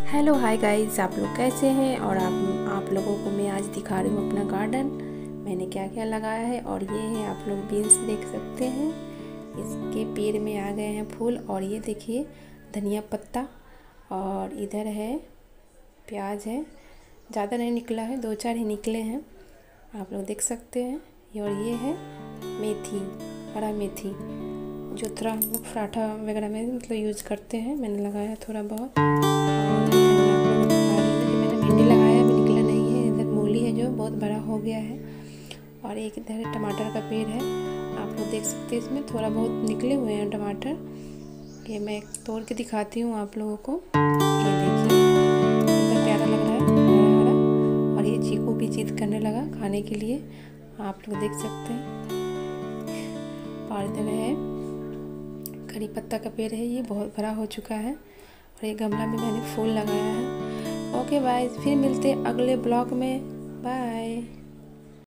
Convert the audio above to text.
Hello hi guys, आप लोग कैसे हैं। और आप लोगों को मैं आज दिखा रही हूँ अपना गार्डन। मैंने क्या क्या लगाया है। और ये है, आप लोग बीन्स देख सकते हैं, इसके पेड़ में आ गए हैं फूल। और ये देखिए धनिया पत्ता, और इधर है प्याज है, ज़्यादा नहीं निकला है, 2-4 ही निकले हैं, आप लोग देख सकते हैं। और ये है मेथी, हरा मेथी, जो थोड़ा हम लोग पराठा वगैरह में मतलब यूज़ करते हैं। मैंने लगाया थोड़ा बहुत। और इधर मैं आप लोगों को दिखा रही हूँ कि मैंने भिंडी लगाया, अभी निकला नहीं है। इधर मूली है जो बहुत बड़ा हो गया है। और एक इधर टमाटर का पेड़ है, आप लोग देख सकते हैं, इसमें थोड़ा बहुत निकले हुए हैं टमाटर। ये मैं तोड़ के दिखाती हूँ आप लोगों को। ये देखिए कितना प्यारा लग रहा है, हरा हरा। और ये चीकू भी जिद करने लगा खाने के लिए, आप लोग देख सकते हैं। और इधर है करी पत्ता का पेड़ है, ये बहुत बड़ा हो चुका है। और ये गमला में मैंने फूल लगाया है। ओके बाय, फिर मिलते हैं अगले ब्लॉग में। बाय।